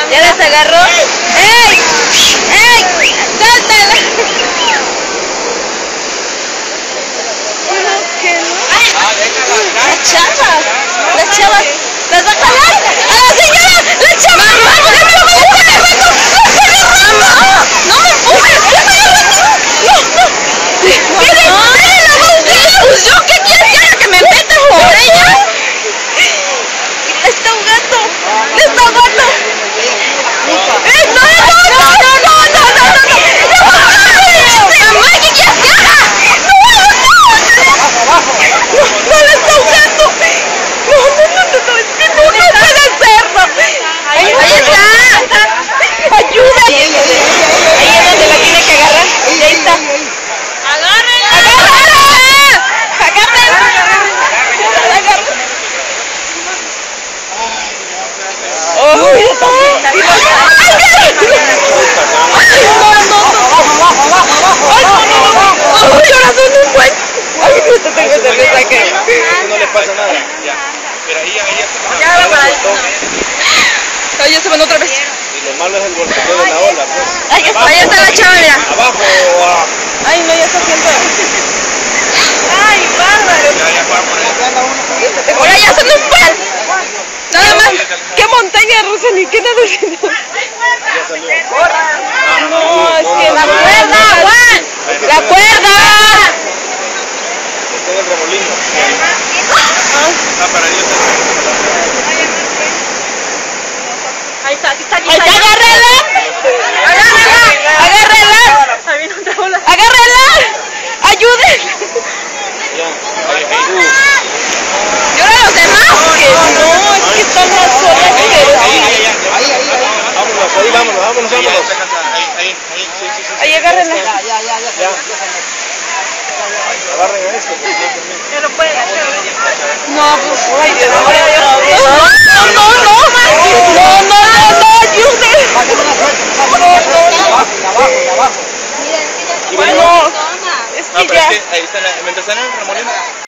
¿Ya las agarró? ¡Ey! ¡Ey! ¡Sáltala! Las chavas, las va a jalar. ¡A la señora! ¡La chava! ¡Vamos! ¡La chava! ¡No me empujes! Pues yo, ¿qué quieres que haga? ¿Que me meta por ella? ¡Le está ahogando! ¡Le está ahogando! ¡No! ¡Mamá, qué quieres que haga! ¡No le está ahogando! ¡No! ¡Es que no puede hacerlo! ¡Ahí está! ¡Ayuda! Ahí es donde la tiene que agarrar. Ahí está. ¡Agárrenla! No le pasa nada. Ya. Pero ahí ya se van otra vez. Y lo malo es el golpeteo de la ola, pues. Ahí está la chava, mira. Abajo. Ay, no, ya está haciendo. Ay, bárbaro. Ahora ya son un pan. Nada más. ¿Qué montaña rusa ni qué nada haciendo? No, es que la cuerda, Juan. La cuerda. Está en el remolino. Para Dios. Ahí está, aquí está. ¡Agárrela! ¡Ayuden! ¿Y ahora los demás? No, es que están más solas que... Vámonos. Ahí, agárrenla. Ya. Agarren a este. Ya no puede. No, pues... Ay, Dios. No.